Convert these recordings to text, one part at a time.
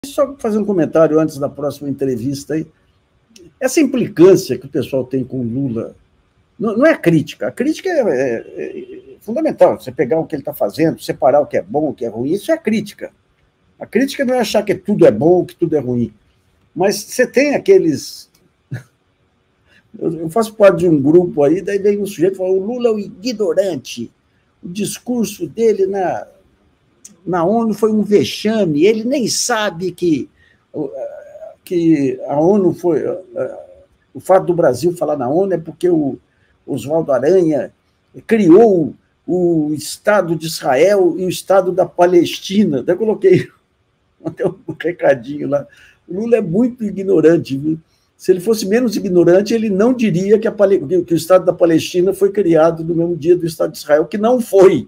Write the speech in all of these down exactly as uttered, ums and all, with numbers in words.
Só fazer um comentário antes da próxima entrevista aí. Essa implicância que o pessoal tem com o Lula não, não é crítica. A crítica é, é, é fundamental. Você pegar o que ele está fazendo, separar o que é bom, o que é ruim, isso é crítica. A crítica não é achar que tudo é bom, que tudo é ruim. Mas você tem aqueles... Eu faço parte de um grupo aí, daí vem um sujeito e fala: o Lula é o ignorante. O discurso dele na, na ONU foi um vexame, ele nem sabe que, que a ONU foi... O fato do Brasil falar na ONU é porque o Oswaldo Aranha criou o Estado de Israel e o Estado da Palestina. Até coloquei até um recadinho lá. O Lula é muito ignorante, viu? Se ele fosse menos ignorante, ele não diria que, a, que o Estado da Palestina foi criado no mesmo dia do Estado de Israel, que não foi.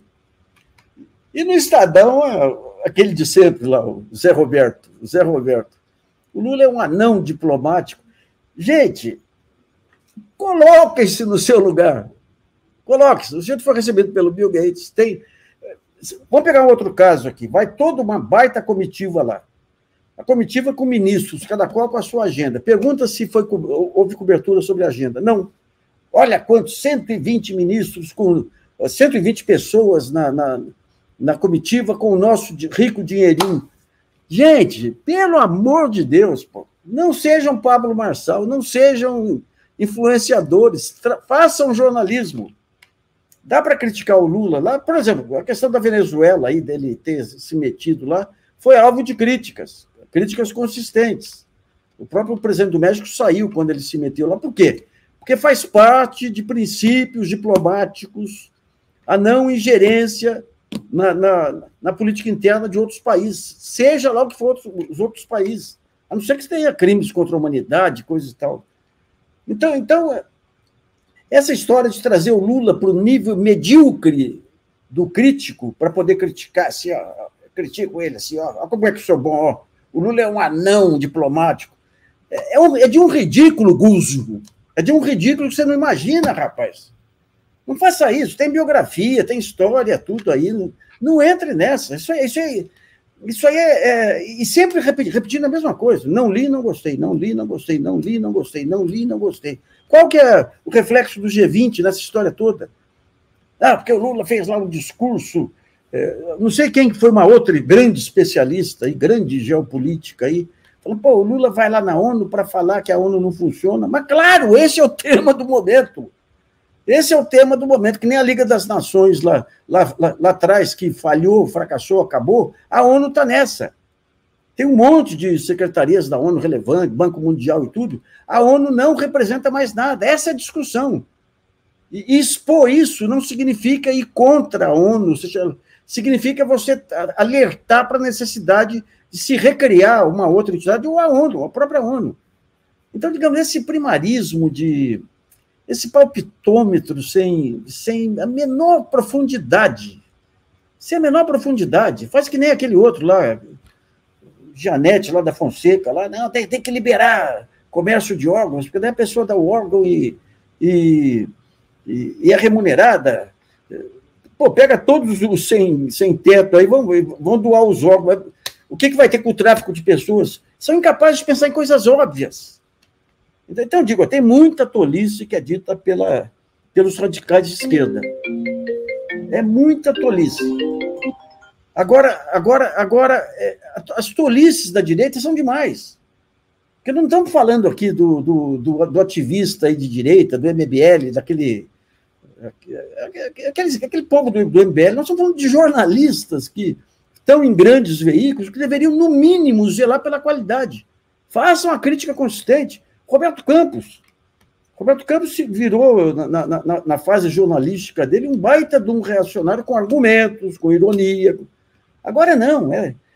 E no Estadão, aquele de sempre lá, o Zé Roberto, o Zé Roberto. O Lula é um anão diplomático. Gente, coloquem-se no seu lugar. Coloque-se. O sujeito foi recebido pelo Bill Gates. Tem... Vamos pegar um outro caso aqui. Vai toda uma baita comitiva lá. A comitiva com ministros, cada qual com a sua agenda. Pergunta se foi, houve cobertura sobre a agenda. Não. Olha quantos, cento e vinte ministros, com cento e vinte pessoas na, na, na comitiva com o nosso rico dinheirinho. Gente, pelo amor de Deus, pô, não sejam Pablo Marçal, não sejam influenciadores, façam jornalismo. Dá para criticar o Lula lá? Por exemplo, a questão da Venezuela, aí, dele ter se metido lá, foi alvo de críticas. Críticas consistentes. O próprio presidente do México saiu quando ele se meteu lá. Por quê? Porque faz parte de princípios diplomáticos a não ingerência na, na, na política interna de outros países, seja lá o que for os outros países, a não ser que tenha crimes contra a humanidade, coisas e tal. Então, então, essa história de trazer o Lula para o nível medíocre do crítico, para poder criticar, assim, ó, critico ele, assim, ó, ó, como é que eu sou bom, ó. O Lula é um anão diplomático. É, um, é de um ridículo, Guzo. É de um ridículo que você não imagina, rapaz. Não faça isso. Tem biografia, tem história, tudo aí. Não, não entre nessa. Isso, isso, aí, isso aí é, é... E sempre repetindo, repetindo a mesma coisa. Não li, não gostei. Não li, não gostei. Não li, não gostei. Não li, não gostei. Qual que é o reflexo do G vinte nessa história toda? Ah, porque o Lula fez lá um discurso... Não sei quem foi uma outra grande especialista, aí, grande geopolítica, aí, falou: pô, o Lula vai lá na ONU para falar que a ONU não funciona. Mas, claro, esse é o tema do momento. Esse é o tema do momento, que nem a Liga das Nações lá, lá, lá, lá atrás, que falhou, fracassou, acabou, a ONU está nessa. Tem um monte de secretarias da ONU relevantes, Banco Mundial e tudo. A ONU não representa mais nada. Essa é a discussão. E expor isso não significa ir contra a ONU, seja... significa você alertar para a necessidade de se recriar uma outra entidade, ou a ONU, a própria ONU. Então, digamos, esse primarismo, de, esse palpitômetro sem, sem a menor profundidade, sem a menor profundidade, faz que nem aquele outro lá, Janete, lá da Fonseca, lá, não, tem, tem que liberar comércio de órgãos, porque daí a pessoa dá o órgão e, e, e, e é remunerada. Pô, pega todos os sem, sem teto aí, vão, vão doar os órgãos. O que, que vai ter com o tráfico de pessoas? São incapazes de pensar em coisas óbvias. Então, eu digo, tem muita tolice que é dita pela, pelos radicais de esquerda. É muita tolice. Agora, agora, agora é, as tolices da direita são demais. Porque não estamos falando aqui do, do, do, do ativista aí de direita, do M B L, daquele... Aquele, aquele povo do, do M B L, nós estamos falando de jornalistas que estão em grandes veículos, que deveriam, no mínimo, zelar pela qualidade. Façam a crítica consistente. Roberto Campos. Roberto Campos se virou, na, na, na fase jornalística dele, um baita de um reacionário com argumentos, com ironia. Agora não, é.